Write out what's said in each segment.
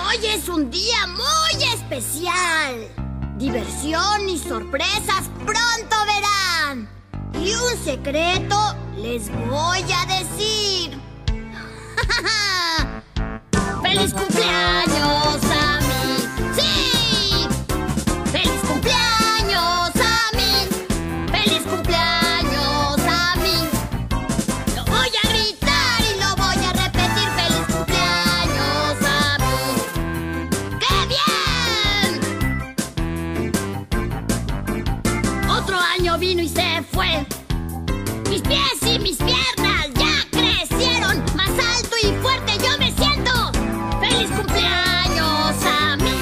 Hoy es un día muy especial. Diversión y sorpresas pronto verán. Y un secreto les voy a decir. ¡Feliz cumpleaños a mí! ¡Sí! ¡Feliz cumpleaños a mí! ¡Feliz cumpleaños a mí! Lo voy a gritar y lo voy a repetir. ¡Feliz cumpleaños a mí! ¡Qué bien! Otro año vino y se fue. Mis pies y mis piernas ya crecieron. Más alto y fuerte yo me siento. ¡Feliz cumpleaños a mí!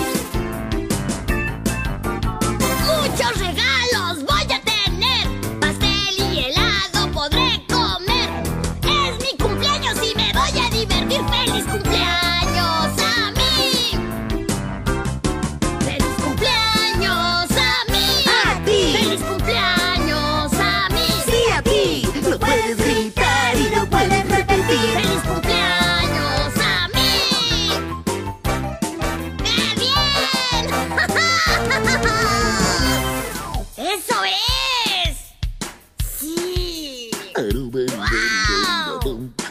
Muchos regalos voy a tener. Pastel y helado podré comer. Es mi cumpleaños y me voy a divertir. ¡Feliz cumpleaños a mí! ¡Feliz cumpleaños a mí! ¡A ti! ¡Feliz cumpleaños a mí! ¡Sí, a ti! Lo puedes gritar y lo puedes repetir. ¡Feliz cumpleaños a mí! ¡Qué bien! ¡Eso es! ¡Sí! ¡Guau!